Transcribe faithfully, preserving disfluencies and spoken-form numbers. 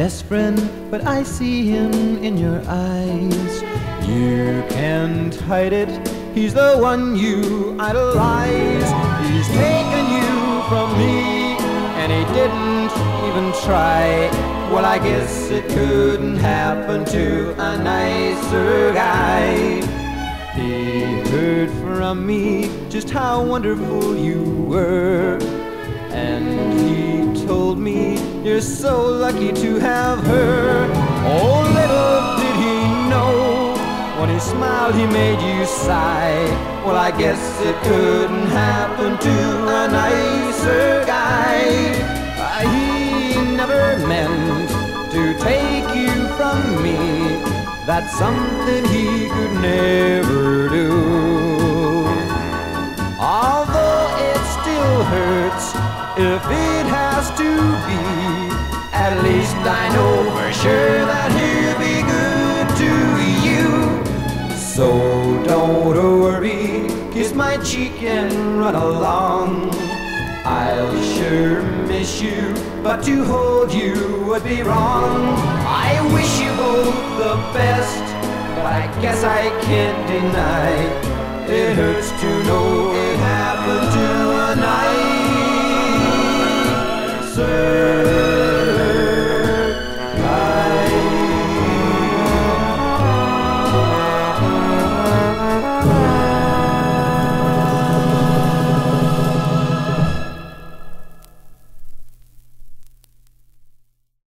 best friend, but I see him in your eyes. You can't hide it, he's the one you idolize. He's taken you from me, and he didn't even try. Well, I guess it couldn't happen to a nicer guy. He heard from me just how wonderful you were, and he told me you're so lucky to have her. Oh, little did he know, when he smiled he made you sigh. Well, I guess it couldn't happen to a nicer guy. Uh, he never meant to take you from me. That's something he could never do. Although it still hurts if it has to be, at least I know for sure that he'll be good to you. So don't worry, kiss my cheek and run along. I'll sure miss you, but to hold you would be wrong. I wish you both the best, but I guess I can't deny it hurts to know it happened to a nicer